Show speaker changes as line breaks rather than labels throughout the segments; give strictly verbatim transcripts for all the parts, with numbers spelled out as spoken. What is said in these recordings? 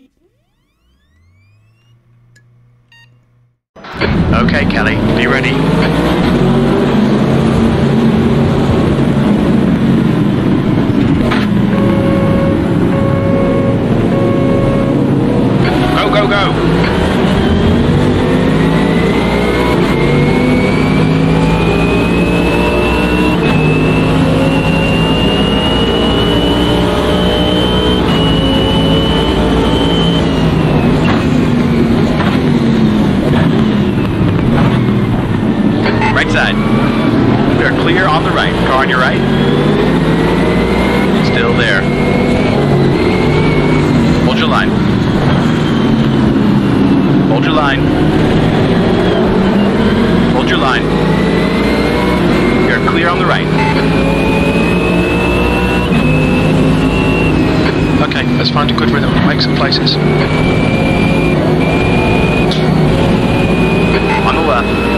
Okay, Kelly, be ready. Go, go, go! Right side. We are clear on the right. Car on your right. Still there. Hold your line. Hold your line. Hold your line. We are clear on the right.
Okay, let's find a good rhythm. Make some places.
On the left.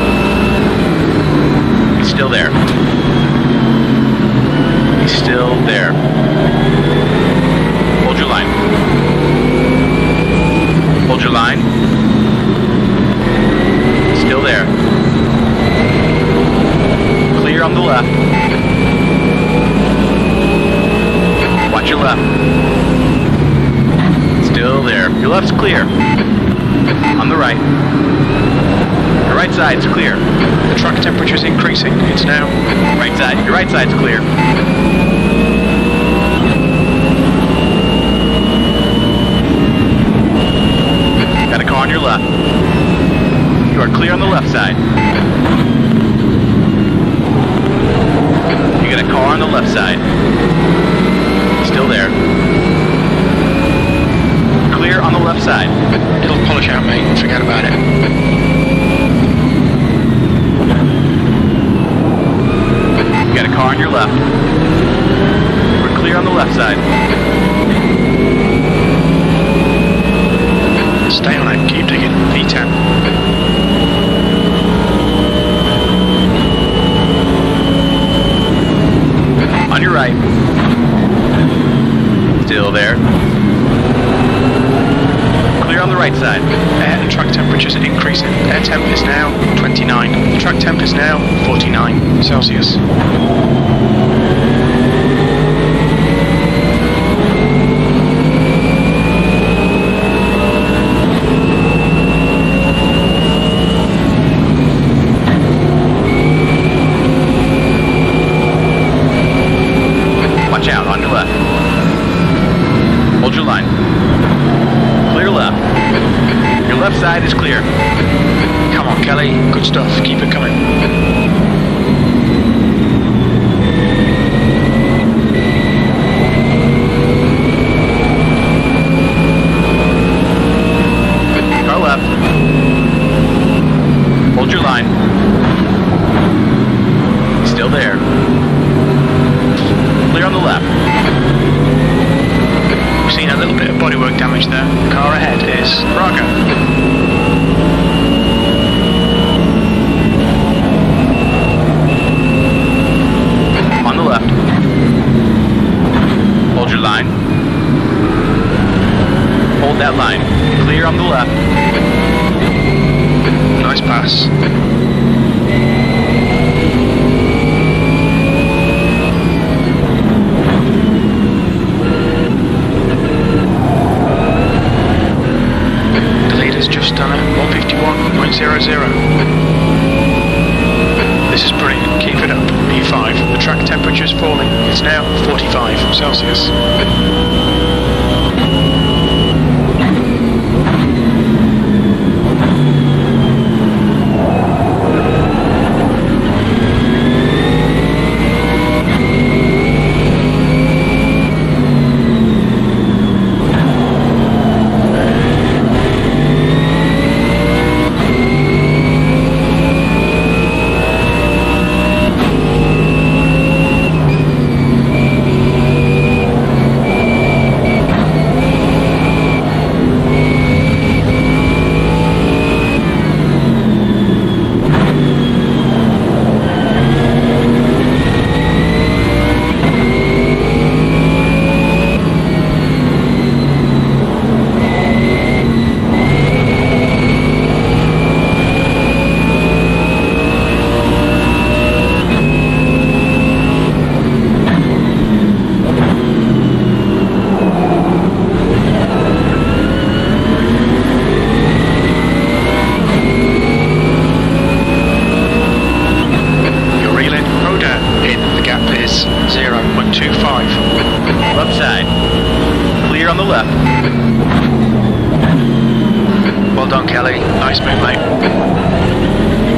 He's still there. He's still there. Hold your line. Hold your line. Still there. Clear on the left. Watch your left. Still there. Your left's clear. On the right. Your right side's clear.
The track temperature's increasing. It's now.
Right side. Your right side's clear. Got a car on your left. You are clear on the left side. You got a car on the left side. Still there. Clear on the left side.
It'll polish out, mate. Forget about it.
You got a car on your left. We're clear on the left side.
Stay on it. Keep digging. V ten.
On your right. Still there. Clear on the right side.
Air and track temperatures are increasing. Air temp is now twenty-nine. Track temp is now forty-nine Celsius.
Watch out, on your left. Hold your line. Clear left. Your left side is clear.
Come on, Kelly. Good stuff. Keep it coming.
Car left. Hold your line. Still there. Clear on the left.
We've seen a little bit of bodywork damage there. Car ahead is Braga.
On the left. Hold your line. Hold that line. Clear on the left.
Nice pass. Just done at one fifty-one point zero zero. This is brilliant. Keep it up. B five. The track temperature is falling. It's now forty-five Celsius.
on the left.
Well done, Kelly. Nice move, mate.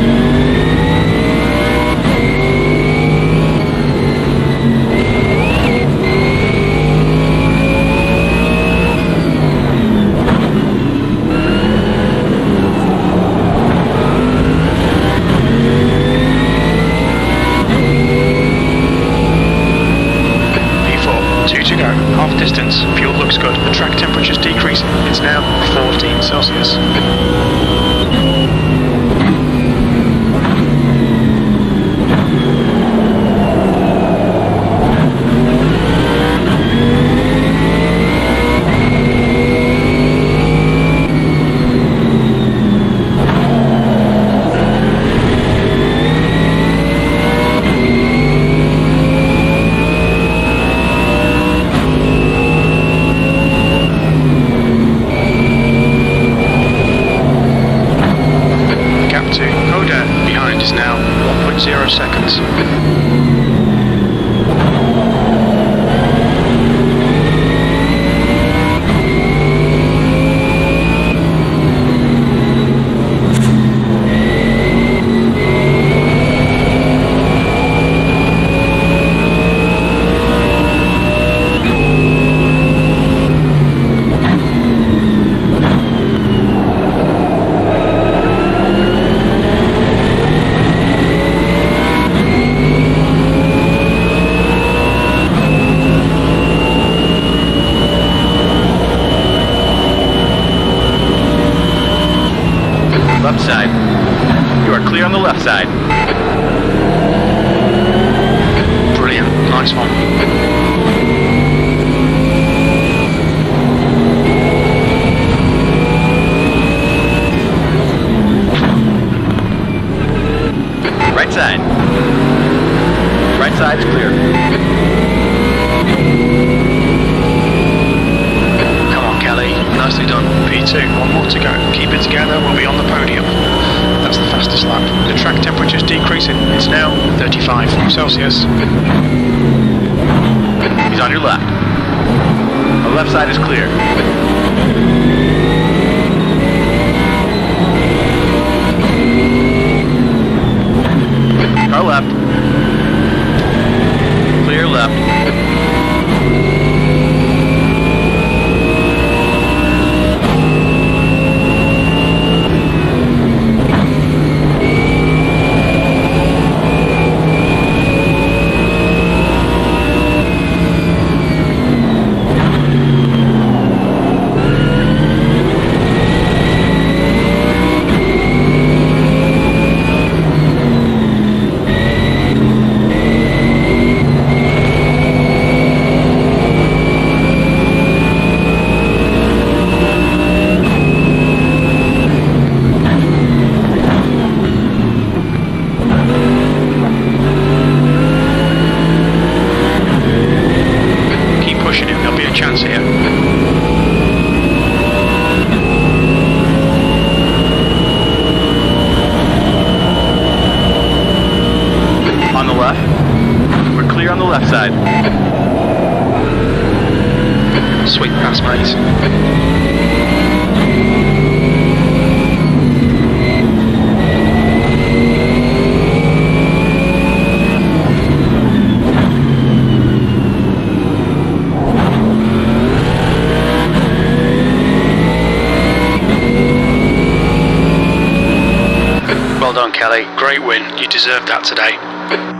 Two to go, half distance, fuel looks good, the track temperature's decreasing, it's now fourteen Celsius. Zero seconds.
Left side. You are clear on the left side.
Brilliant. Nice one.
Right side. Right side is clear.
Come on, Kelly. Nicely done. P two. One more to go. Keep it together. We'll be on the podium. That's the fastest lap. The track temperature's decreasing. It's now thirty-five Celsius.
He's on your left. The left side is clear. Car left. Clear left. Chance here. On the left. We're clear on the left side.
Sweet pass, mate. Well done, Kelly. Great win. You deserved that today.